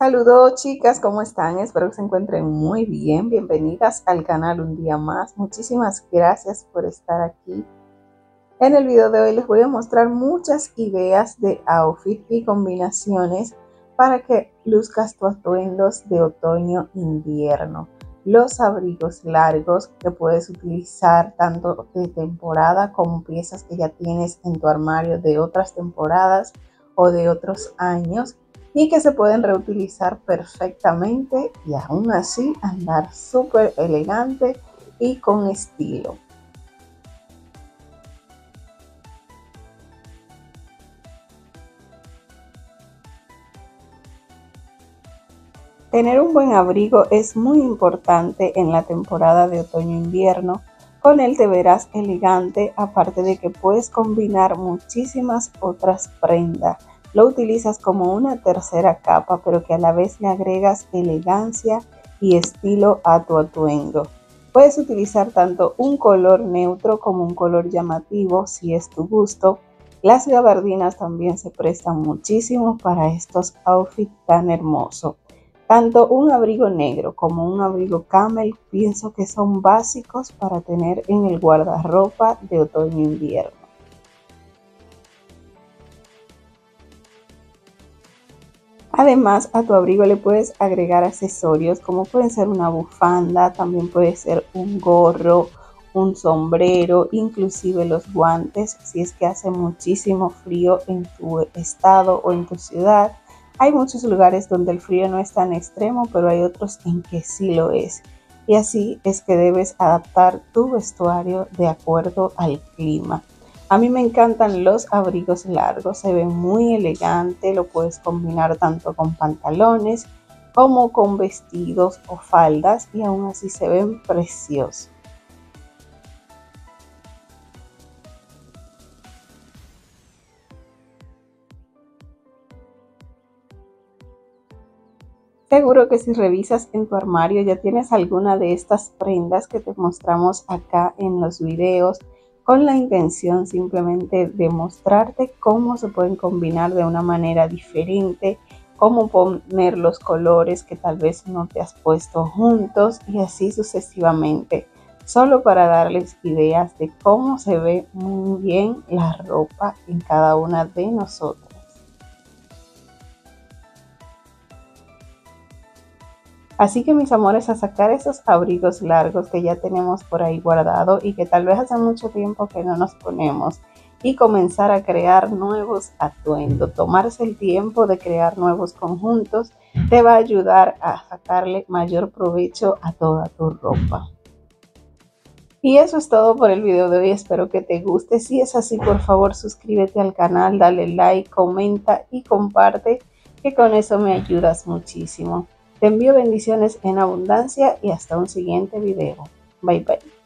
Saludos chicas, ¿cómo están? Espero que se encuentren muy bien. Bienvenidas al canal un día más. Muchísimas gracias por estar aquí. En el video de hoy les voy a mostrar muchas ideas de outfit y combinaciones para que luzcas tus atuendos de otoño-invierno. Los abrigos largos que puedes utilizar tanto de temporada como piezas que ya tienes en tu armario de otras temporadas o de otros años y que se pueden reutilizar perfectamente y aún así andar súper elegante y con estilo. Tener un buen abrigo es muy importante en la temporada de otoño-invierno. Con él te verás elegante, aparte de que puedes combinar muchísimas otras prendas. Lo utilizas como una tercera capa, pero que a la vez le agregas elegancia y estilo a tu atuendo. Puedes utilizar tanto un color neutro como un color llamativo, si es tu gusto. Las gabardinas también se prestan muchísimo para estos outfits tan hermosos. Tanto un abrigo negro como un abrigo camel pienso que son básicos para tener en el guardarropa de otoño-invierno. Además, a tu abrigo le puedes agregar accesorios como pueden ser una bufanda, también puede ser un gorro, un sombrero, inclusive los guantes si es que hace muchísimo frío en tu estado o en tu ciudad. Hay muchos lugares donde el frío no es tan extremo, pero hay otros en que sí lo es. Y así es que debes adaptar tu vestuario de acuerdo al clima. A mí me encantan los abrigos largos, se ven muy elegantes, lo puedes combinar tanto con pantalones como con vestidos o faldas y aún así se ven preciosos. Seguro que si revisas en tu armario ya tienes alguna de estas prendas que te mostramos acá en los videos con la intención simplemente de mostrarte cómo se pueden combinar de una manera diferente, cómo poner los colores que tal vez no te has puesto juntos y así sucesivamente, solo para darles ideas de cómo se ve muy bien la ropa en cada una de nosotros. Así que mis amores, a sacar esos abrigos largos que ya tenemos por ahí guardados y que tal vez hace mucho tiempo que no nos ponemos y comenzar a crear nuevos atuendos. Tomarse el tiempo de crear nuevos conjuntos te va a ayudar a sacarle mayor provecho a toda tu ropa. Y eso es todo por el video de hoy, espero que te guste. Si es así, por favor suscríbete al canal, dale like, comenta y comparte, que con eso me ayudas muchísimo. Te envío bendiciones en abundancia y hasta un siguiente video. Bye bye.